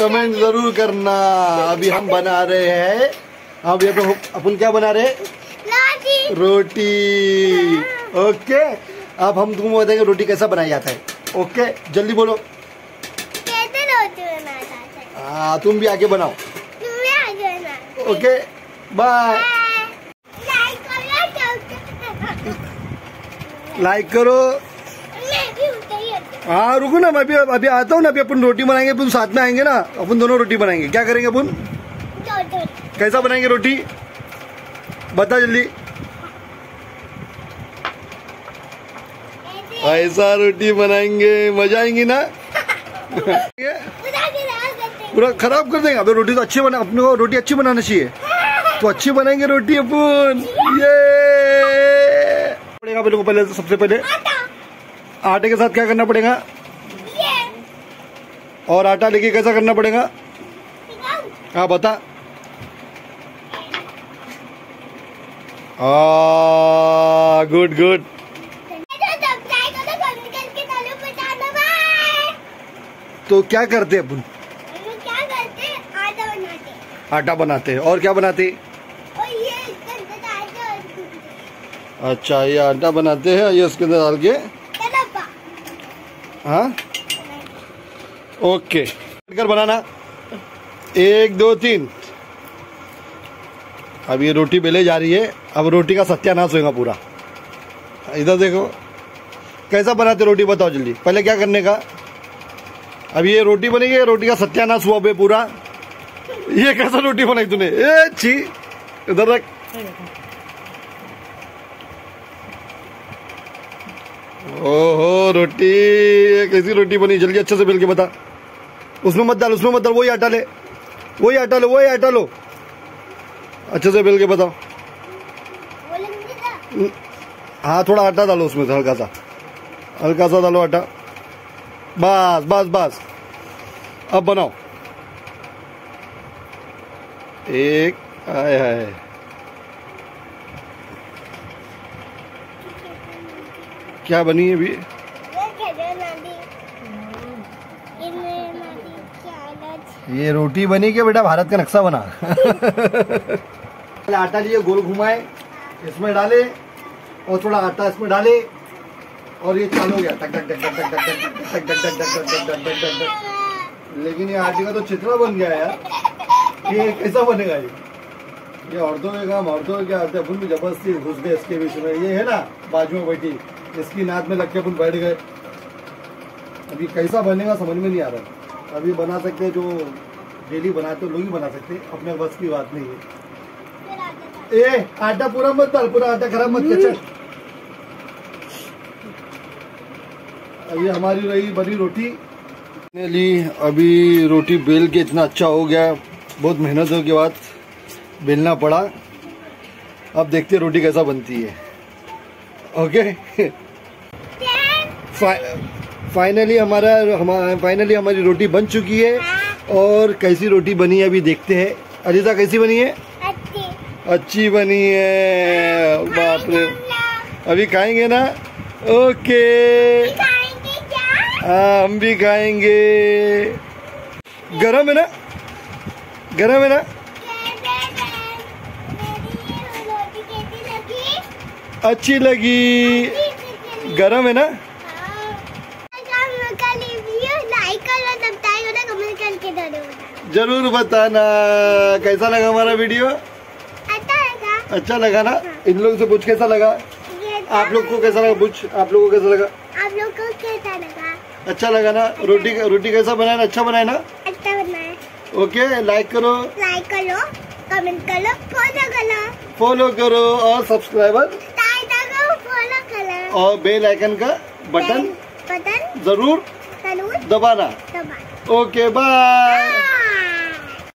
Comment जरूर करना। अभी हम बना रहे हैं, अभी अपन क्या बना रहे हैं? रोटी। ओके, अब हम तुमको बताएंगे रोटी कैसा बनाया जाता है। ओके, जल्दी बोलो। कैसे रोटी बनाया जाता है? हाँ, तुम भी आगे बनाओ। Okay, bye. लाइक करो। हाँ रुको ना, मैं अभी आता हूँ ना। अभी अपन रोटी बनाएंगे, अपन साथ में आएंगे ना, अपन दोनों रोटी बनाएंगे। क्या करेंगे अपन? कैसा बनाएंगे रोटी, बता जल्दी। ऐसा रोटी बनाएंगे, मजा आएंगी ना? पूरा खराब कर देंगे। अबे रोटी तो अच्छी बना, अपने को रोटी अच्छी बनाना चाहिए, तो अच्छी बनाएंगे रोटी अपन। ये पड़ेगा अपने को पहले, सबसे पहले आटे के साथ क्या करना पड़ेगा? और आटा लेके कैसा करना पड़ेगा? हाँ बता। Good good. तो क्या करते हैं अपन? आटा बनाते हैं। और क्या बनाते? अच्छा, ये आटा बनाते हैं, ये उसके अंदर डाल के। हाँ ओके, कर बनाना। 1 2 3। अब ये रोटी बेले जा रही है। अब रोटी का सत्यानाश होगा पूरा। इधर देखो कैसा बनाते रोटी, बताओ जल्दी। पहले क्या करने का? अब ये रोटी बनेगी, रोटी का सत्यानाश हुआ बे पूरा। ये कैसा रोटी बनाई तूने? ए छी, इधर रख। ओहो रोटी, कैसी रोटी बनी? जल्दी अच्छे से बेल के बता। उसमें मत डाल, उसमें मत डाल, वही आटा ले, वही आटा लो, वही आटा लो। अच्छे से बेल के बताओ। हाँ थोड़ा आटा डालो उसमें से, हल्का सा डालो आटा। बस बस बस, अब बनाओ। एक आए हाय, क्या बनी है अभी? ये रोटी बनी क्या बेटा? भारत का नक्शा बना। आटा लिए, गोल घुमाए, इसमें डाले और थोड़ा आटा इसमें डाले और ये चालू हो गया, टक टक टक टक टक टक टक टक टक टक टक टक टक टक। लेकिन ये आटे का तो चित्रा बन गया यार। ये कैसा बनेगा? ये औरतों के काम, औरतों के क्या आते हैं। अपन भी जबरदस्ती घुस गए इसके बीच में। ये है ना बाजू में बैठी, इसकी नाक में लग के अपन बैठ गए। अभी कैसा बनेगा समझ में नहीं आ रहा। अभी बना सकते जो डेली बनाते लोग ही बना सकते, अपने बस की बात नहीं है। ए आटा पूरा मत डाल, पूरा आटा खराब मत कर। अभी हमारी रही बनी रोटी। अभी रोटी बेल के इतना अच्छा हो गया, बहुत मेहनतों के बाद बेलना पड़ा। अब देखते हैं रोटी कैसा बनती है। ओके, फाइनली हमारी रोटी बन चुकी है। और कैसी रोटी बनी है अभी देखते हैं। अलीजा कैसी बनी है? अच्छी बनी है। बाप रे, अभी खाएंगे ना? ओके, हाँ हम भी खाएंगे। गरम है ना? गरम है ना? अच्छी लगी। गरम है ना? जरूर बताना कैसा लगा हमारा वीडियो। अच्छा लगा ना? इन लोगों से पूछ कैसा लगा? आप लोग को कैसा लगा? पूछ आप लोगों को कैसा लगा? आप लोग को कैसा लगा? अच्छा लगा ना? रोटी कैसा बनाया ना? अच्छा बनाया ना? अच्छा बनाया। ओके, लाइक करो, कमेंट करो, फॉलो करो और सब्सक्राइबर फॉलो करो और बेल आइकन का बटन जरूर दबाना। Okay bye.